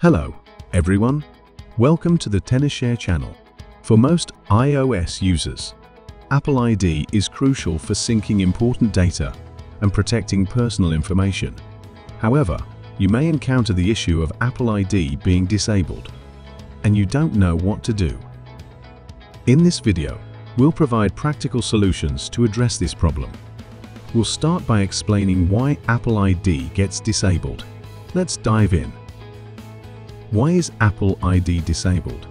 Hello, everyone. Welcome to the TennisShare channel. For most iOS users, Apple ID is crucial for syncing important data and protecting personal information. However, you may encounter the issue of Apple ID being disabled, and you don't know what to do. In this video, we'll provide practical solutions to address this problem. We'll start by explaining why Apple ID gets disabled. Let's dive in. Why is Apple ID disabled?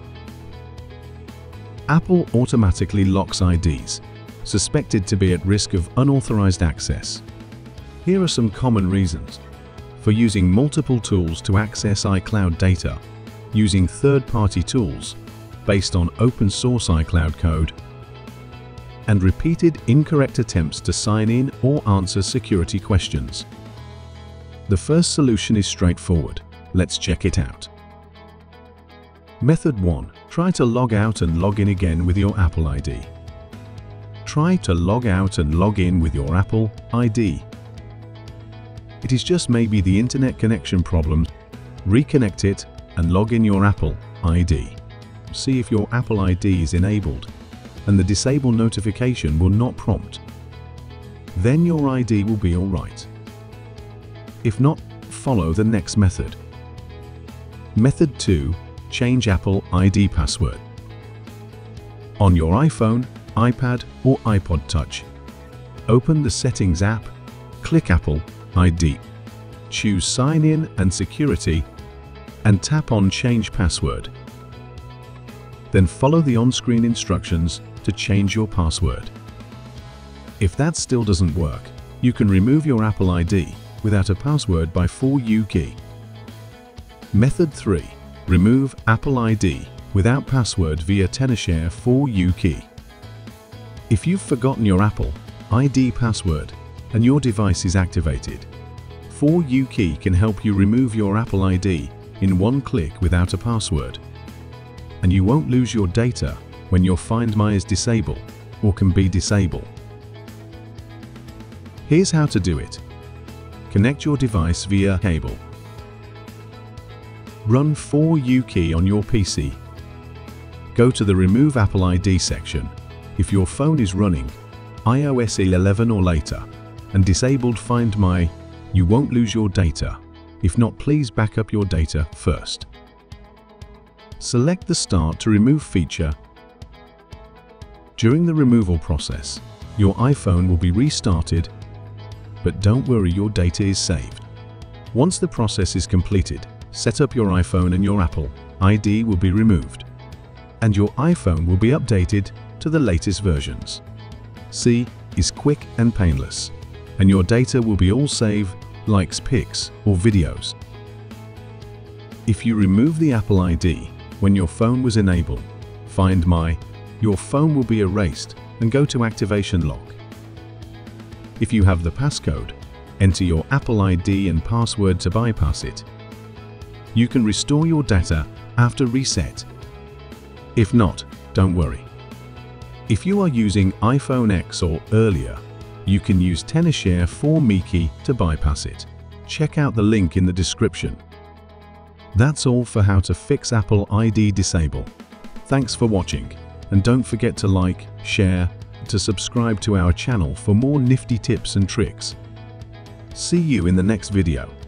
Apple automatically locks IDs suspected to be at risk of unauthorized access. Here are some common reasons for using multiple tools to access iCloud data, using third-party tools based on open-source iCloud code, and repeated incorrect attempts to sign in or answer security questions. The first solution is straightforward. Let's check it out. Method 1. Try to log out and log in again with your Apple ID. Try to log out and log in with your Apple ID. It is just maybe the internet connection problem. Reconnect it and log in your Apple ID. See if your Apple ID is enabled and the disable notification will not prompt. Then your ID will be alright. If not, follow the next method. Method 2. Change Apple ID password. On your iPhone, iPad or iPod Touch, open the Settings app, click Apple ID, choose Sign In and Security, and tap on Change Password. Then follow the on-screen instructions to change your password. If that still doesn't work, you can remove your Apple ID without a password by 4U key. Method 3. Remove Apple ID without password via TennisShare 4U key. If you've forgotten your Apple ID password and your device is activated, 4U key can help you remove your Apple ID in one click without a password. And you won't lose your data when your Find My is disabled or can be disabled. Here's how to do it. Connect your device via cable. Run 4U key on your PC. Go to the Remove Apple ID section if your phone is running iOS 11 or later and disabled Find My. You won't lose your data. If not, please back up your data first. Select the Start to Remove feature. During the removal process, your iPhone will be restarted, but don't worry, your data is saved. Once the process is completed, set up your iPhone and your Apple ID will be removed, and your iPhone will be updated to the latest versions. C is quick and painless, and your data will be all saved, likes, pics, or videos. If you remove the Apple ID when your phone was enabled, Find My, your phone will be erased and go to activation lock. If you have the passcode, enter your Apple ID and password to bypass it. You can restore your data after reset. If not, don't worry. If you are using iPhone X or earlier, you can use TennisShare 4U key to bypass it. Check out the link in the description. That's all for how to fix Apple ID disable. Thanks for watching, and don't forget to like, share, and to subscribe to our channel for more nifty tips and tricks. See you in the next video.